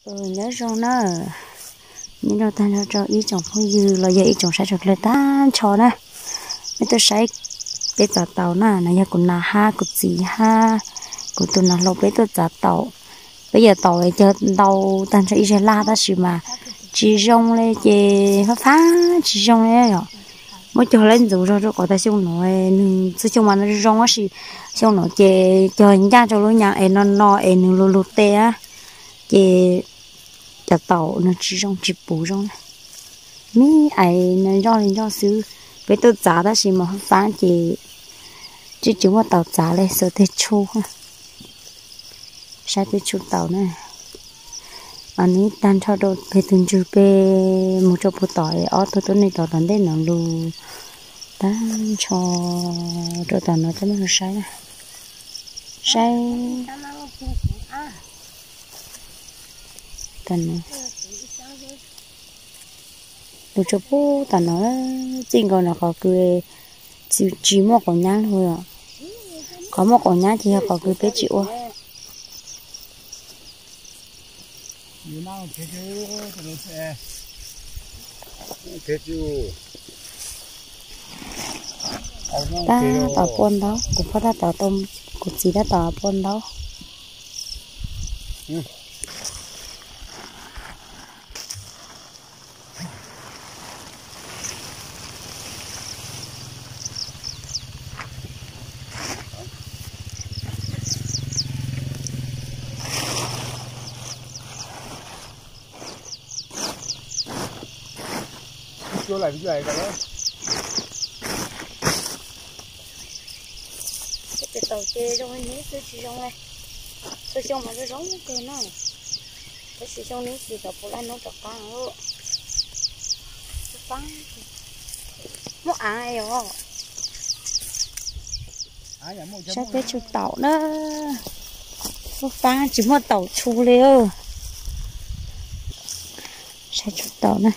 nhớ rồi nó nhưng đâu ta nó cho ý chồng không dư là giờ ý chồng sai được lời ta cho nè mấy tôi sai bé giả tàu nè này giờ còn là ha còn gì ha còn tôi là lâu bé tôi giả tàu bây giờ tàu ấy chờ tàu tan sẽ sẽ la ta xí mà chỉ rong lên chỉ phá chỉ rong lên rồi mới cho lên rồi có ta xong nói sư chung mà nó rong á xí xong nói chỉ chờ những cha cho lối nhà ấy nó ấy nó lụt tê á chỉ chả tàu nó chỉ rong chỉ bù rong này mi ấy nó rong lên rong xứ với tôi giá ta xí mà phá chỉ chúng mà tàu giá lên sợ thế chu ha sai thế chu tàu này anh ấy tan thao đồ về từng chú về một chỗ phụ tỏi ở tôi này tàu đến đây nó lu tan cho đồ tàu nó cho nó sai này sai tần này đồ chỗ phụ tàu nó chính còn là có cười chỉ một con nhang thôi à có một con nhang thì có cười bé chịu ta tàu pôn đó cũng có ta tàu tôm cũng chỉ đã tàu pôn đó vô lại cái đó cái tàu chê trong cái nước tôi trong này tôi trong mà nó giống cái nó cái sự trong nước thì tàu lại nó tàu cá nữa cá mua ai rồi sao cái chú tàu đó mua cá chỉ mua tàu chu liêu sao chú tàu này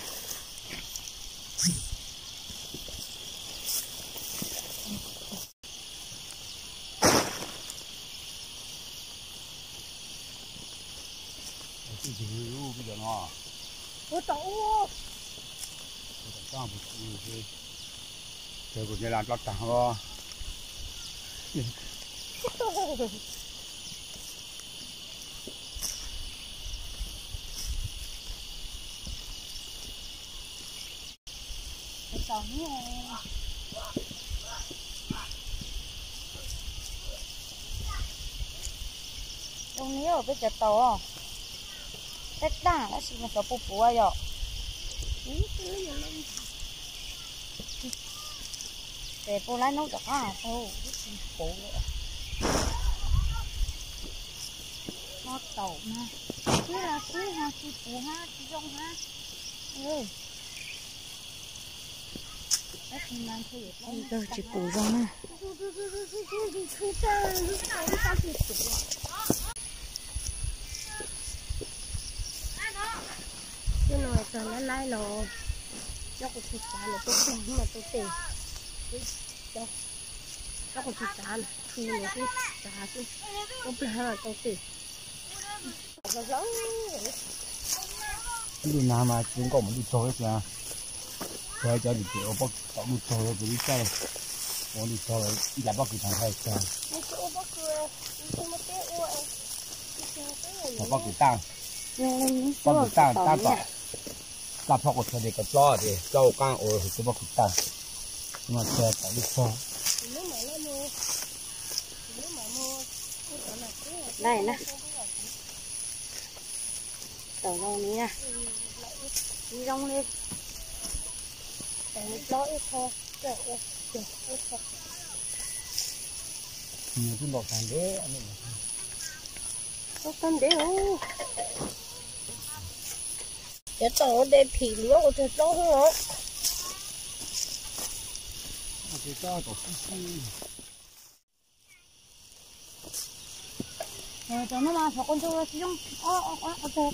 tôi tàu tôi cũng làm lót tảng rồi ông nhớ bây giờ tàu tết đá nó chỉ là cái bù bù ấy rồi để bù lại nấu được à thôi bù nữa nó tàu mà chứ là cứ ha chỉ bù ha chỉ rong ha ơi tôi chỉ bù rong ha cái nồi cho nó lái nó cho cái thịt cá nó tôi tìm mà tôi tìm cho cái thịt cá này thì nó cái cá chứ không phải là tôi tìm cái nào mà chúng có một đi chơi kìa cho đi chơi bóc tao đi chơi rồi đi chơi rồi đi chơi là bóc cái thằng hay chơi là bóc cái tang bóc cái tang tao là phao của để cái lo thì châu cang ổi thì bóc cái tang mà chơi tao đi chơi đây nè tàu đâu ní nè đi rong lên nhiều cái lọ tàn đế anh em có tàn đế không cái tàu để phì lúa của tôi đó không cái cho tổ cho nó mà phải con cho chỉ trong cái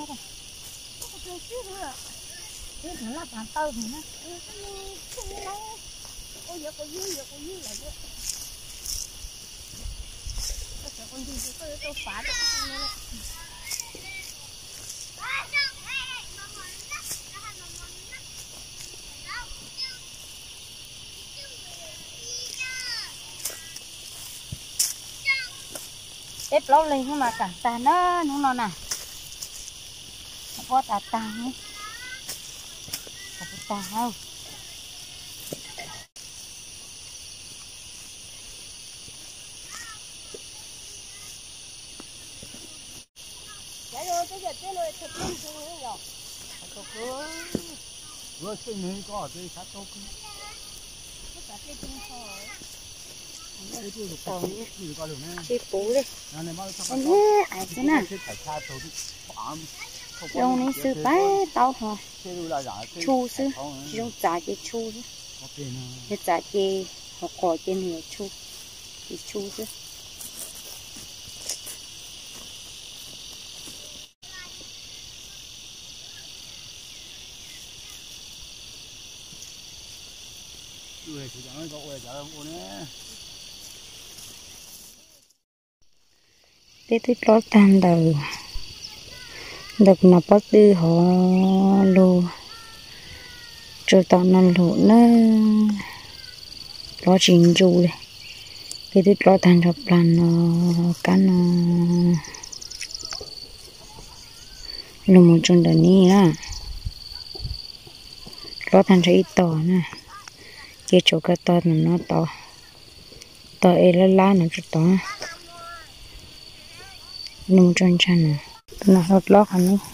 cái là tàn tơ thì nó có giờ có dưới là vậy con đi tôi phá được bếp lâu lên nhưng mà cả ta nó nè có ta nhé có ta không vừa sinh này có cái sát tốt chị bố đi anh nhé ai thế nào dòng này sư bái tao hả chu sư dòng giá chị chu cái giá chị họ có trên nhiều chu chị chu sư thế tôi có tan đầu được nó bắt đi họ lù rồi tao nó lù nó có chuyện dù đây thế tôi có tan được là nó cá nó lù một trong đời ní á có tan ra ít to nè cái chỗ cái to nó to ấy là lá nó rất to nung trong chân nó hot lót anh ấy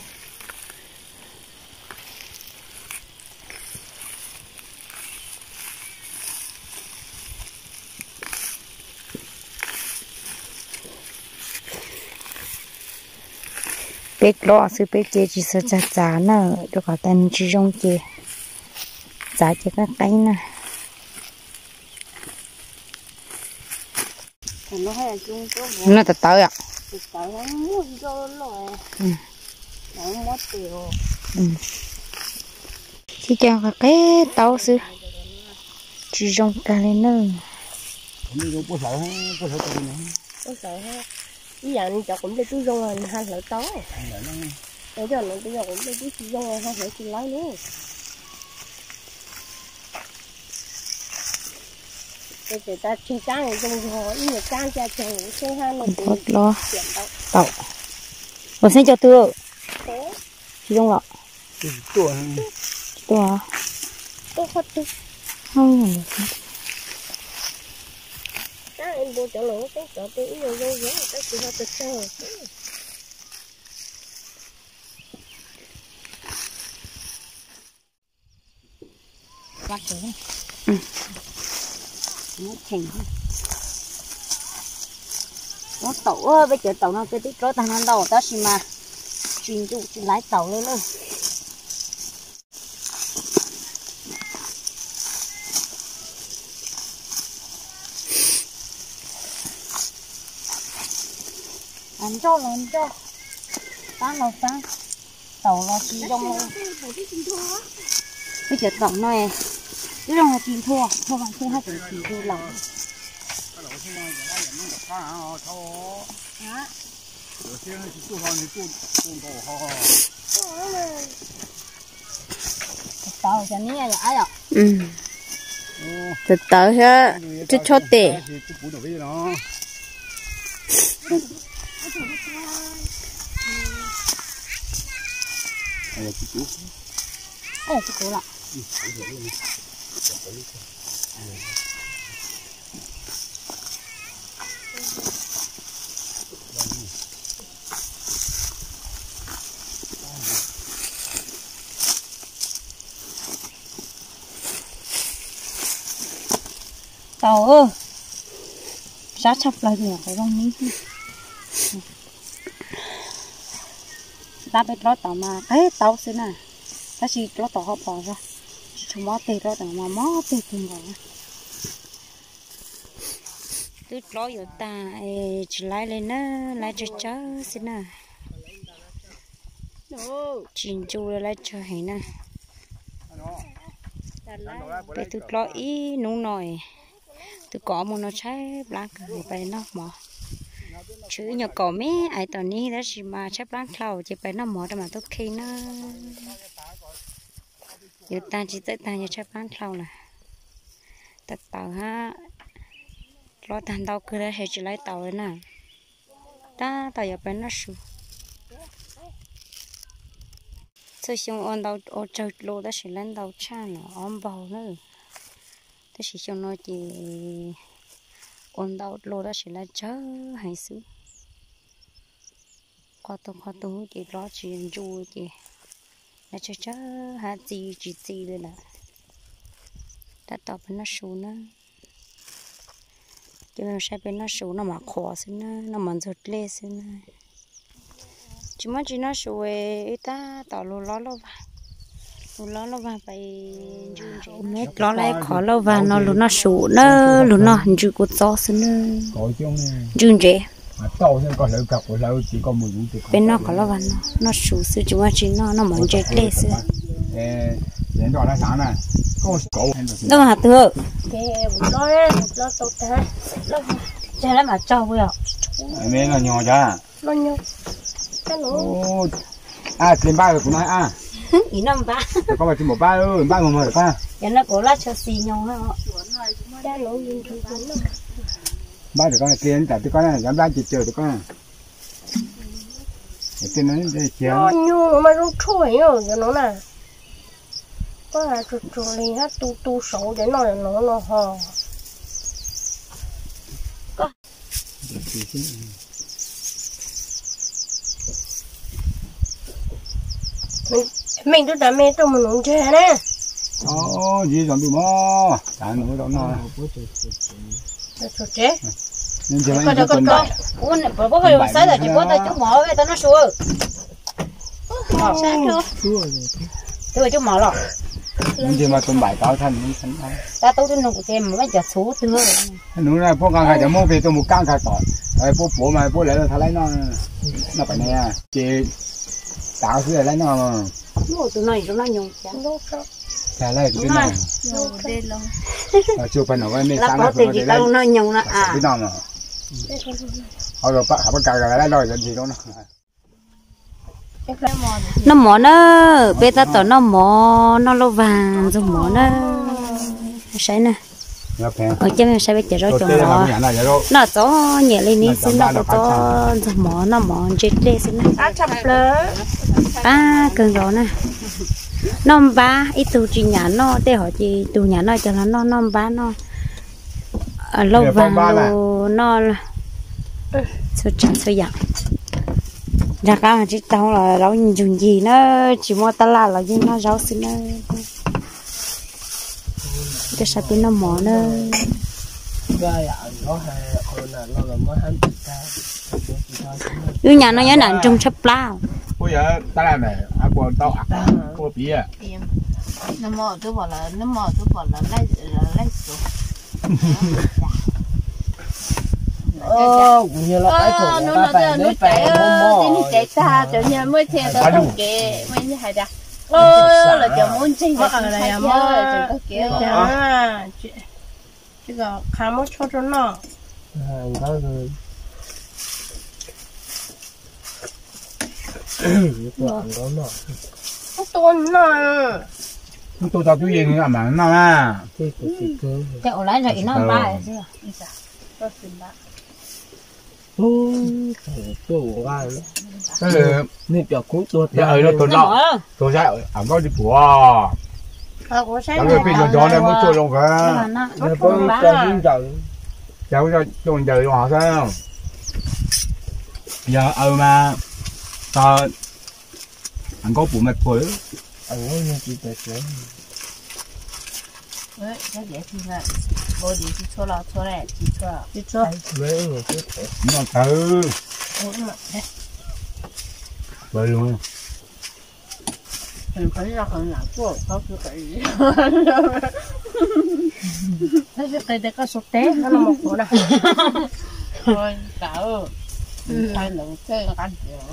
bếp lót sư bếp kia chỉ sợ chả nữa cho cả tên chỉ trong kia chả chỉ các cái nè nó tự tới ạ chỉ cho cái tàu sư chỉ trong cái này nữa có sợ ha ví dụ cho cũng đi chú rong rồi hai lỡ tối để cho nó bây giờ cũng đi chú rong rồi hai lỡ lấy nữa để người ta chơi cá người trong hồ ý là cá cha chồng chơi hai một lo tàu còn xin cho tôi chỉ trong lọ tôi phát đi không cá em mua chỗ lỗ cái chỗ tôi ý rồi rồi cái chị họ tự chơi quá sướng nó chỉnh nó tàu ơi bây giờ tàu nó cái tí có thằng ăn đầu ta xí mà chuyên dụng chỉ lái tàu lên luôn ăn cho tan lột tan tàu nó chỉ trong luôn bây giờ tàu này cái rong là chìm thua bằng thua hai chục chìm thua lòng tàu cho ní à vậy từ từ ha chút chốt tệ chú cố lạ tàu ơi sát chập lại gì cái rong ní ta biết lo tàu mà cái tàu xí nè ta chỉ lo tàu họ bỏ ra chúng mót tê lo tàu mà mót tê từng rồi tôi loอยู่ta chỉ lấy lên nè lấy cho chó xí nè chín chu lấy cho hay nè để tôi lo ý nung nồi tôi có một nó trái blanc rồiไปnó mỏ chứ nhỏ có mấy ai tao ní đó chỉ mà trái blanc khâu chỉ phải nó mỏ để mà tôi khi nó giờ ta chỉ tới ta như trái blanc khâu nè ta tàu ha lo tan tàu cứ đấy chỉ lấy tàu đấy nè ta tao giờ bên nó sụp tôi xong on đầu ở trời lô đó sẽ lên đầu cha nó on bầu nữa tôi chỉ xong nó chỉ on đầu lô đó sẽ lên chớ hay xứ qua tôi chỉ lo chuyện vui chỉ là chớ hả gì đây nè đã tao bên nó sụp nữa cho nên sẽ bên nó sụp nó mà khó xin nó mà giật lê xin chúng nó chỉ nó sụp ta tao lo vào phải nó lo lại khó lo vào nó nó sụp nó nó hình như của gió xin nó run rễ bên nó có lo vào nó sụp xíu chúng nó chỉ nó mà giật lê xíu đâu hả thưa lo tốt thế chả lẽ mà trâu bây giờ mẹ nó nhỏ ra lo nhau cái lỗ tiền ba rồi cũng nói ý năm ba có mà chỉ một ba ơi ba một rồi ba giờ nó cố là cho xì nhau ha cái lỗ gì ba được con này tiền tại tôi con này dám ba chỉ chờ được con này tiền nó để chén lo nhau mà nó trôi rồi cho nó nè có là chuột liền hết tu sổ để nó hò mình tôi đã mê tôi mà nấu chè nè gì rồi bị mò đã nấu đó nó chuột chè nên giờ có uống bố có dùng sấy là chỉ có tay chú mỏ với tao nó xua sao chưa tôi chú mỏ rồi nên giờ mà tôm bài cao thành ta tôi nó cũng xem mấy giờ số chưa nấu ra bố càng khai giờ mua về tôi một càng khai tỏi bố mà bố lấy là thay lấy nó phải nè chị tạo thứ lấy nó mà mua tụi này nhung chán thay lấy cái nào chưa phải nó cái mấy sáng nó thì chỉ tao nó nhung nó cái nào mà họ rồi bắt cài lấy rồi gì đó nó mỏ nó bây giờ tao nó mỏ nó lâu vàng rồi mỏ nó sấy nè ở trên mình sẽ bị chảy rau trồng nó cho nhẹ lên đi xin nó có rồi mỏ nó mỏ chết đi xin cần rồi nè năm ba ít tu chỉ nhà nó để họ chỉ tu nhà nó cho nó năm ba nó lâu vàng nó sao chẳng sao dạng ra cá mà chỉ tao là rau dùng gì nó chỉ mua ta là gì nó rau xin nó cái sao bên nó mỏ nó yêu nhà nó nhớ nặng trong chắp lao bây giờ ta làm này à còn tao cô bía nó mò tôi bảo là lấy số như là cái thùng nó chạy nó chạy xa cho nhà mới theo tao không kệ mới như hay đã là cho muốn chơi mà ở đây mà cho kiểu chứ còn khám một chỗ cho nó tôi tao chú gì nữa mà nó à cái ổ lái rồi nó ba rồi cái là nên cho cút tôi ở đó tôi sẽ ăn có đi của cái pin nó này mới trôi luôn cả nó có cho những giờ cháu cho trôi giờ họ sao giờ mà tao ăn có bụng mệt phổi ăn như chị tài xế đấy cái gì thì là bố đi chỉ cho này chỉ cho mấy người cứ thế nó từ bơi luôn phải ra hơn là của có cái gì cái cái sốt té nó là một chỗ này thôi cỡ phải lượng cái ăn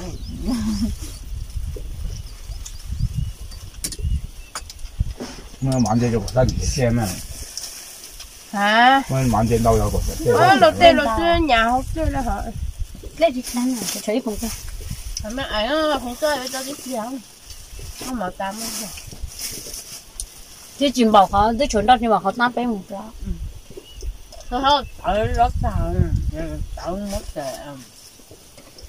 nó mặn chơi cho cuộc sống xem này hả nó mặn chơi đâu rồi cuộc đầu tiên nhà học chơi là hả lấy đi ăn này cho chơi cùng chơi mẹ ấy nó không chơi với cho cái gì không nó mà tam rồi chứ chìm bảo họ tới chuẩn đó nhưng mà họ nát bé một cái thôi ở rất sao tạo mất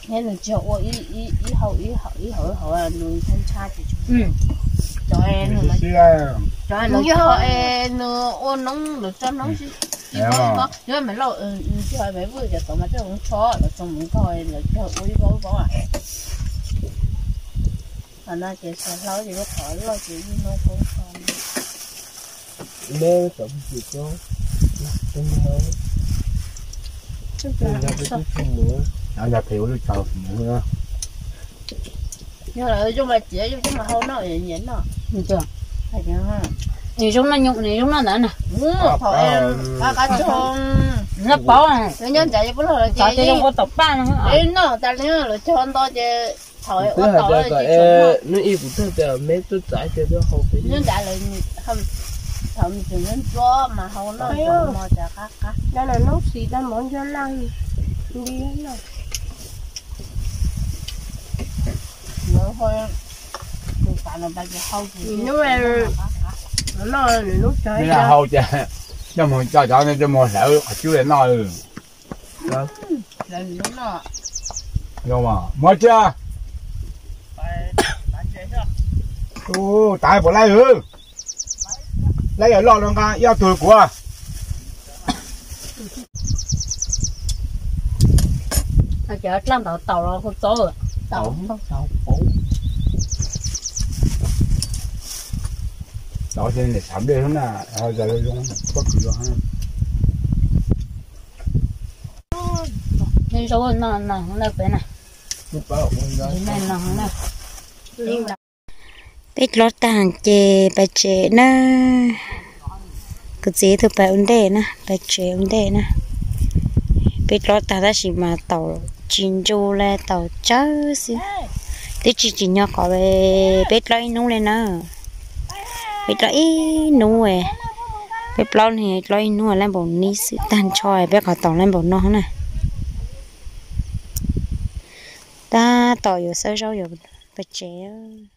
nghe là cho ô ý hậu là nuôi thanh cha thì cho em nó cho em nó cho em nó ô nóng được cho nóng chứ nhưng mà lâu cho mấy bữa giờ tao mà cho không cho là trong muốn coi là cho ô bố à mà nó chỉ sẽ lâu thì có khỏi lo chỉ nó cũng còn Lê tổng gì có không nói nó ra thiếu được chào nữa nhưng là chung là chỉ chung là không nó nhện nó được chưa phải chưa ha thì chúng nó nhụng thì chúng nó nữa nè thôi em cá chôn nó bỏ à nó nhân chạy bữa rồi chạy cho có tập ba nữa em nó ta nhớ là chôn to chứ thôi thứ hai giờ cái nó y cũng thật là mấy tôi chạy cho nó không phải nhân chạy là không không chừng nhân cho mà không nó cho mà chả cá đây là nốt xì ta món cho lăng đi nó nó thôi tại là ta chỉ không nó là nốt trái nên là hậu chả cho một cho nên cho một sợ chú lên nói là nó đúng mà mới chưa ô tại bộ lấy lấy ở lo luôn cả yêu tuổi của à chợ làm tàu rồi không tốt rồi tàu đó cho nên để sắm đây là hồi giờ luôn có cửa ha nên số nó phải nè nó bảo này nó biết lót tàng chè bà chè nè cái gì thôi bà ổn định nè bà chè ổn định nè biết lót tàng ta chỉ mà tàu chín chu là tàu chớ xí tí chỉ nhỏ có về biết lót nung lên nè biết lót nung về biết lót thì lót nung lên bộ ní sự tan choi biết họ tàu lên bộ nó nè ta tàuอยู่sơ sâuอยู่bà chè